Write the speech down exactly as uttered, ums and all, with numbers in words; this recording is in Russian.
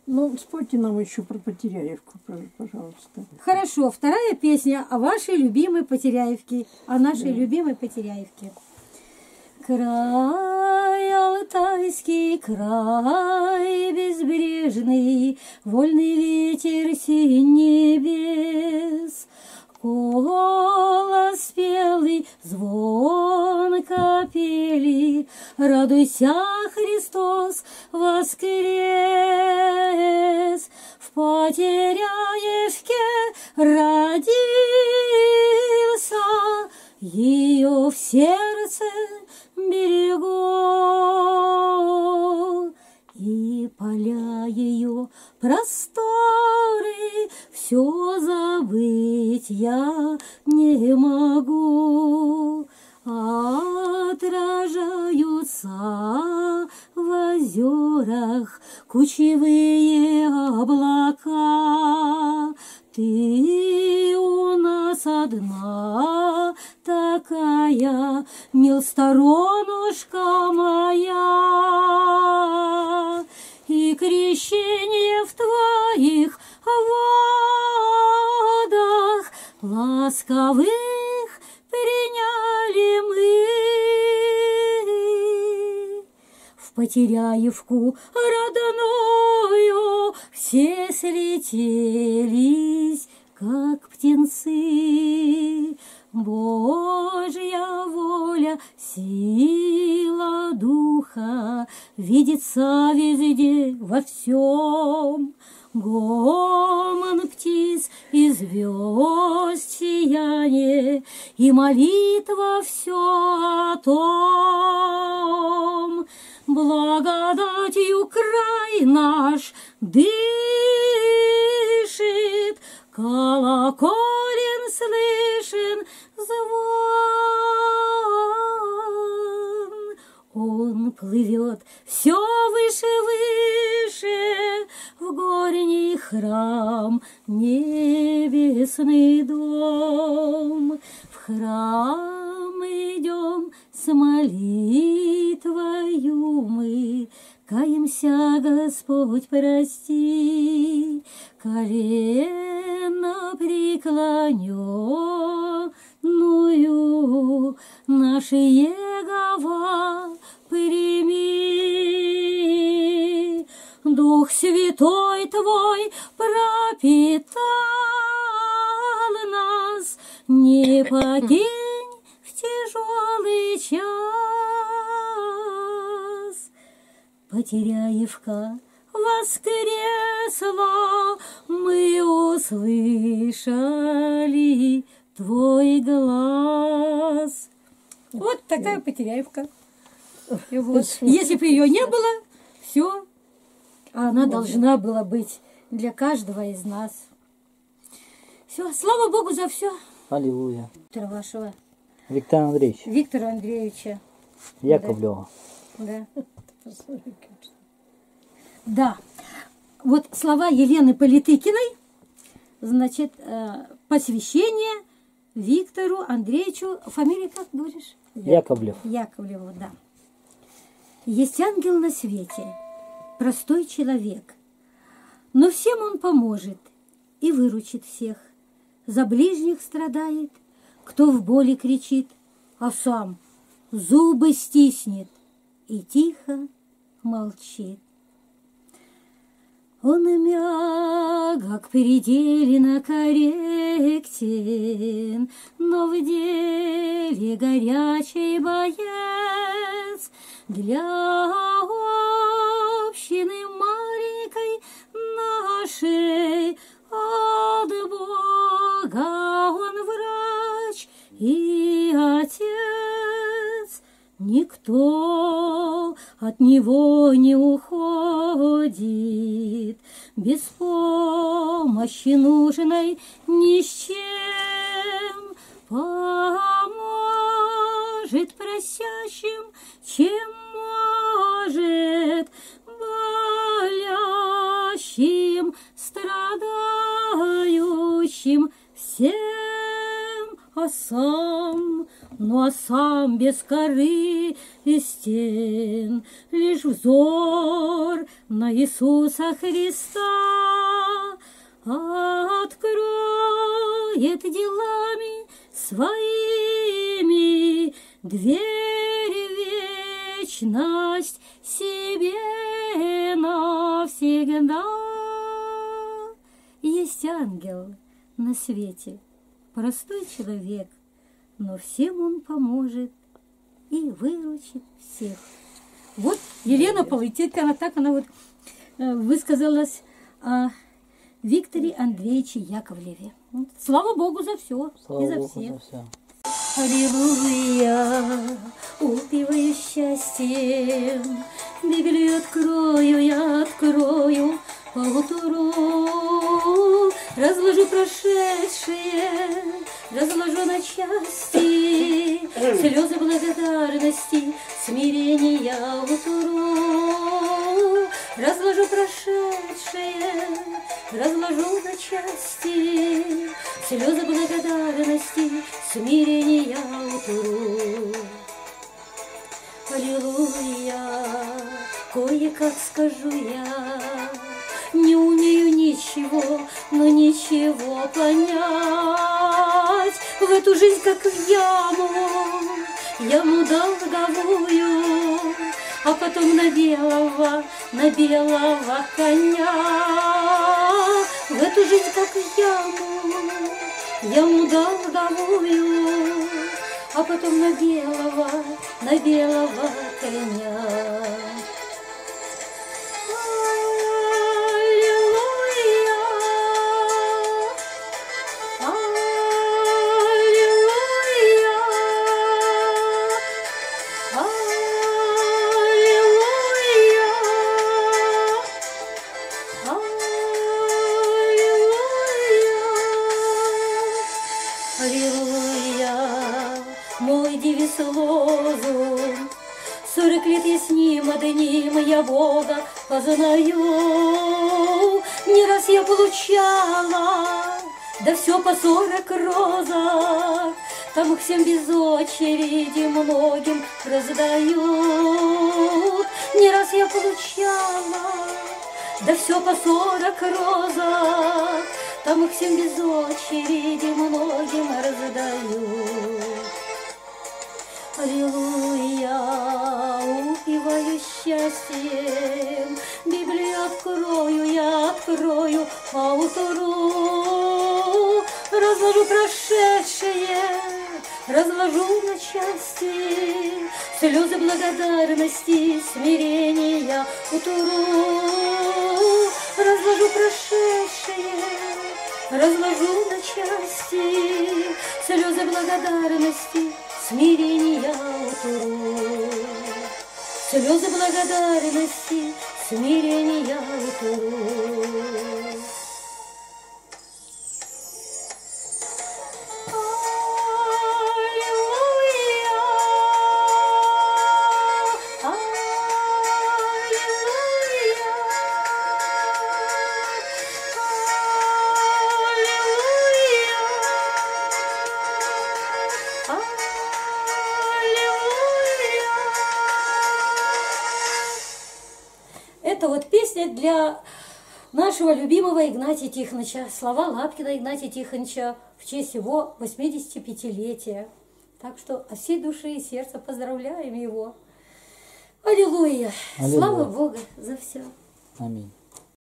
Ну, спойте нам еще про Потеряевку, пожалуйста. Хорошо, вторая песня о вашей любимой Потеряевке, о нашей да. любимой Потеряевке. Край алтайский, край безбрежный, вольный ветер синь небес, голос спелый, звон капели, радуйся, Христос воскрес. В Потеряевке родился, ее в сердце берегу, и поля ее просторы все забыть я не могу. Отражаются в озерах кучевые облака. Ты у нас одна такая, мил, сторонушка моя, и крещение в твоих водах ласковых приняли мы. В Потеряевку родную все слетелись, как птенцы. Божья воля, сила духа видится везде, во всем. Гомон птиц и звезд сияние, и молитва все о том. Благодатью край наш дышит, колоколен слышен звон. Он плывет все выше, выше, в горний храм, небесный дом. В храм идем с молитвою мы, каемся, Господь, прости, колено преклоненную наши Егова прими. Дух Святой Твой пропитал нас, не покинь в тяжелый час. Потеряевка воскресла, мы услышали Твой глаз. Вот такая Потеряевка. И вот. Если бы ее не было, все, она должна была быть для каждого из нас. Все, слава Богу за все. Аллилуйя. Виктора вашего. Виктора Андреевича. Виктора Андреевича. Яковлева. Да. Да. Вот слова Елены Политыкиной, значит, посвящение Виктору Андреевичу. Фамилия как говоришь? Яковлев. Яковлеву, да. Есть ангел на свете, простой человек, но всем он поможет и выручит всех. За ближних страдает, кто в боли кричит, а сам зубы стиснет и тихо молчит. Он мягок, пределенно корректен, но в деле горячий боец. Для общины маленькой нашей от Бога он врач и отец. Никто от него не уходит, без помощи нужной ни с чем. Поможет просящим, чем может, болящим, страдающим всем, а сам, ну а сам без коры из стен, лишь взор на Иисуса Христа откроет делами своими дверь в вечность себе навсегда. Есть ангел на свете, простой человек, но всем он поможет и выручит всех. Вот Елена Полытейко, она так она вот э, высказалась о Викторе Андреевиче Яковлеве. Вот. Слава Богу за все Слава и за Богу всех. за все. Аллилуйя, упиваю счастьем, Библию открою, я открою поутру, разложу прошедшее, разложу на части, слезы благодарности, смирения утру, разложу прошедшее, разложу на части, слезы благодарности, смирения утру. Аллилуйя, кое-как скажу я, не умею ничего, но ничего понять. В эту жизнь, как в яму, яму долговую, а потом на белого, на белого коня. В эту жизнь, как в яму, яму долговую, а потом на белого, на белого коня. Сорок лет я с ним, одним я Бога познаю. Не раз я получала, да все по сорок розок, там их всем без очереди многим раздают. Не раз я получала, да все по сорок розок, там их всем без очереди многим раздают. Аллилуйя, упиваю счастьем, Библию открою, я открою поутру, разложу прошедшее, разложу на части, слезы благодарности, смирения утру, разложу прошедшее, разложу на части, слезы благодарности, смирения утру, слезы благодарности, смирения утру. Это вот песня для нашего любимого Игнатия Тихоновича. Слова Лапкина Игнатия Тихоновича в честь его восьмидесятипятилетия. Так что от всей души и сердца поздравляем его. Аллилуйя! Аллилуйя. Слава Богу за все. Аминь.